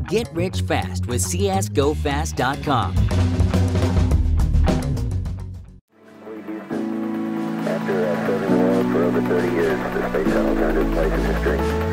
Get rich fast with csgofast.com. After serving the world for over 30 years, the space shuttle turned its place in history.